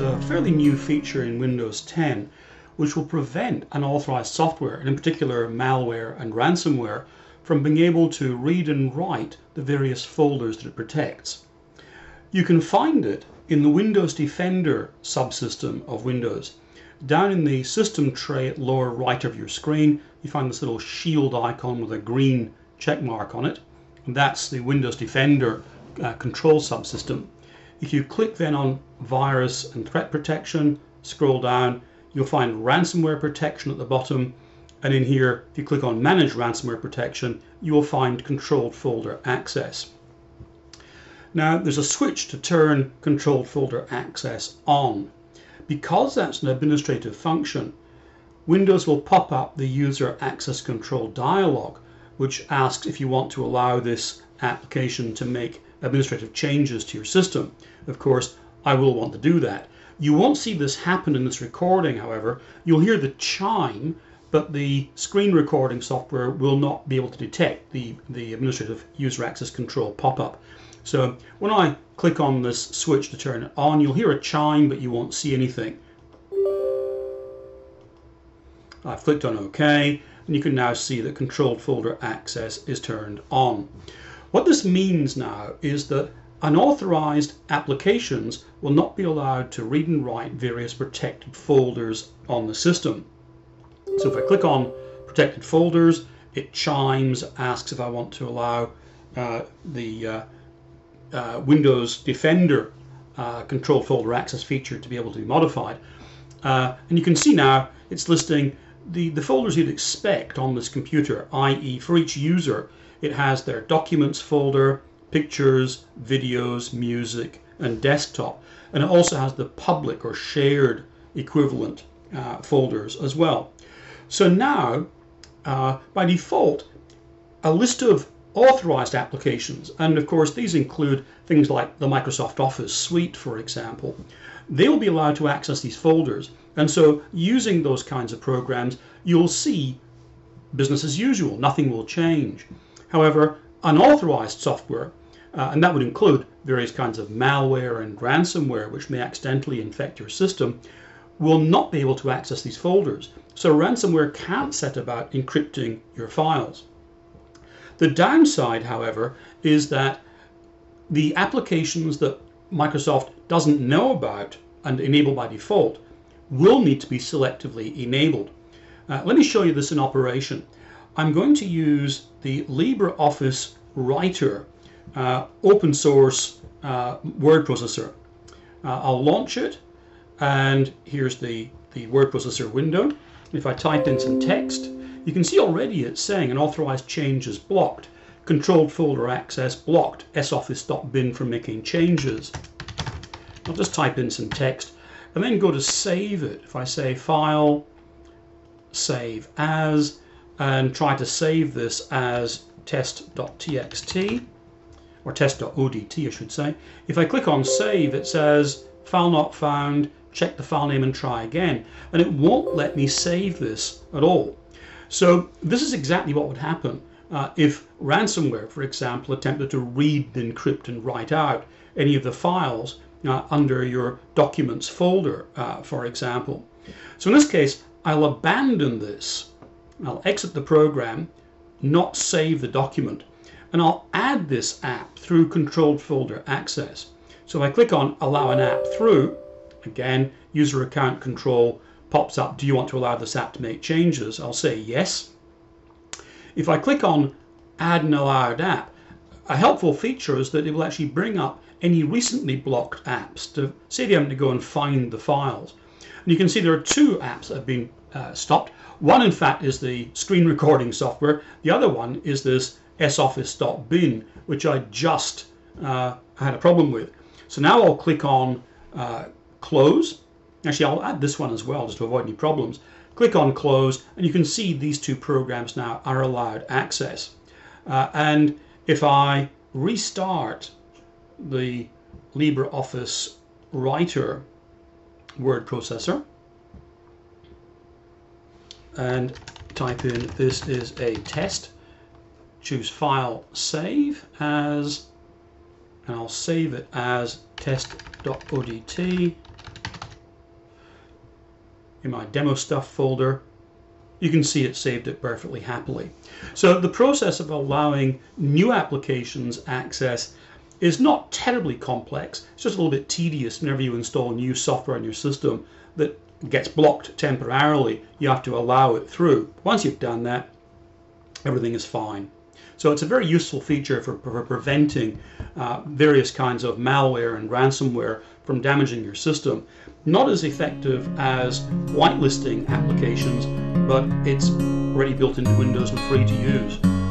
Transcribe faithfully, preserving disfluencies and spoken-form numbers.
a fairly new feature in Windows ten which will prevent unauthorized software, and in particular malware and ransomware, from being able to read and write the various folders that it protects. You can find it in the Windows Defender subsystem of Windows. Down in the system tray at lower right of your screen, you find this little shield icon with a green check mark on it, and that's the Windows Defender uh, control subsystem. If you click then on Virus and Threat Protection, scroll down, you'll find Ransomware Protection at the bottom, and in here, if you click on Manage Ransomware Protection, you will find Controlled Folder Access. Now, there's a switch to turn Controlled Folder Access on. Because that's an administrative function, Windows will pop up the User Access Control dialog, which asks if you want to allow this application to make administrative changes to your system. Of course, I will want to do that. You won't see this happen in this recording, however. You'll hear the chime, but the screen recording software will not be able to detect the, the administrative user access control pop-up. So when I click on this switch to turn it on, you'll hear a chime, but you won't see anything. I've clicked on OK, and you can now see that controlled folder access is turned on. What this means now is that unauthorized applications will not be allowed to read and write various protected folders on the system. So if I click on protected folders, it chimes, asks if I want to allow uh, the uh, uh, Windows Defender uh, controlled folder access feature to be able to be modified. Uh, and you can see now it's listing the, the folders you'd expect on this computer, that is for each user, it has their Documents folder, Pictures, Videos, Music, and Desktop. And it also has the public or shared equivalent uh, folders as well. So now, uh, by default, a list of authorized applications, and of course these include things like the Microsoft Office suite, for example, they will be allowed to access these folders. And so using those kinds of programs, you'll see business as usual, nothing will change. However, unauthorized software, uh, and that would include various kinds of malware and ransomware which may accidentally infect your system, will not be able to access these folders. So ransomware can't set about encrypting your files. The downside, however, is that the applications that Microsoft doesn't know about and enable by default will need to be selectively enabled. Uh, let me show you this in operation. I'm going to use the LibreOffice Writer uh, open source uh, word processor. Uh, I'll launch it, and here's the, the word processor window. If I type in some text, you can see already it's saying unauthorized changes blocked, controlled folder access blocked, soffice.bin for making changes. I'll just type in some text and then go to save it. If I say File, Save As, and try to save this as test.txt, or test.odt I should say. If I click on save, it says file not found, check the file name and try again, and it won't let me save this at all. So this is exactly what would happen uh, if ransomware, for example, attempted to read, encrypt and write out any of the files uh, under your Documents folder, uh, for example. So in this case, I'll abandon this. I'll exit the program, not save the document, and I'll add this app through controlled folder access. So if I click on Allow an app through, again, user account control pops up, do you want to allow this app to make changes? I'll say yes. If I click on Add an allowed app, a helpful feature is that it will actually bring up any recently blocked apps to save you having to go and find the files. And you can see there are two apps that have been uh, stopped. One, in fact, is the screen recording software. The other one is this soffice.bin, which I just uh, had a problem with. So now I'll click on uh, Close. Actually, I'll add this one as well, just to avoid any problems. Click on Close, and you can see these two programs now are allowed access. Uh, and if I restart the LibreOffice Writer word processor, and type in this is a test, choose File, Save As, and I'll save it as test.odt, in my demo stuff folder, you can see it saved it perfectly happily. So the process of allowing new applications access is not terribly complex. It's just a little bit tedious whenever you install new software in your system that gets blocked temporarily. You have to allow it through. Once you've done that, everything is fine. So it's a very useful feature for, for preventing uh, various kinds of malware and ransomware from damaging your system. Not as effective as whitelisting applications, but it's already built into Windows and free to use.